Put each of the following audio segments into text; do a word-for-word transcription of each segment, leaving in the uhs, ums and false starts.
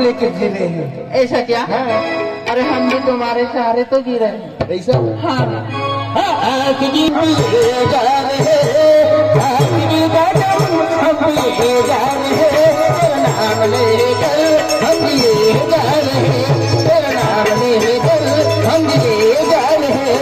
लेके जी रहे हैं। ऐसा क्या? हाँ। अरे हम भी तुम्हारे सहारे तो जी रहे हैं। ऐसा? हाँ आज की ये जान है, आज की कदम हम ये जान है, तेरा नाम लेकर हम ये जान है, तेरा नाम लेकर हम ये जान है।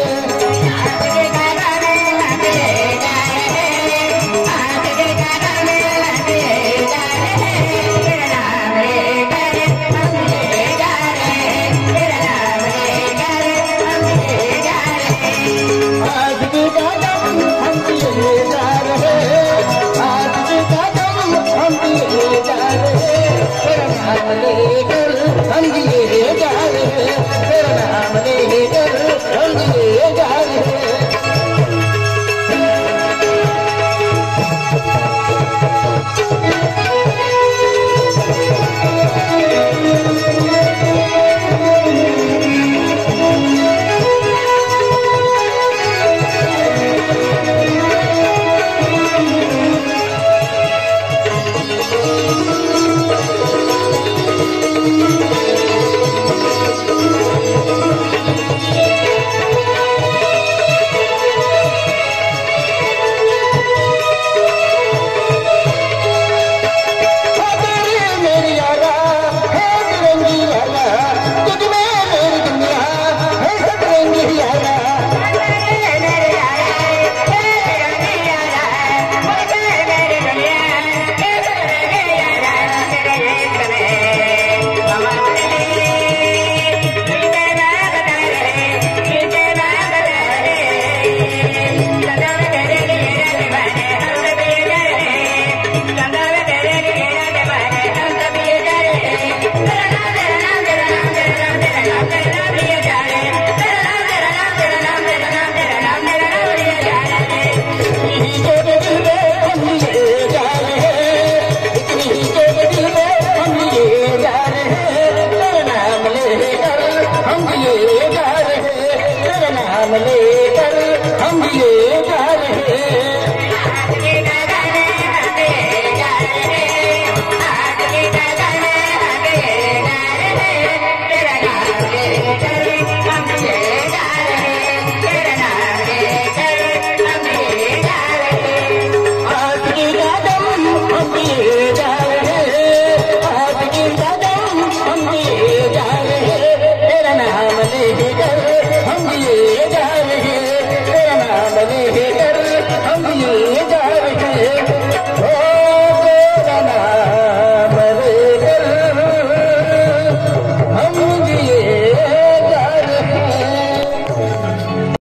हम ये जा रहे हैं, ओ तेरा नाम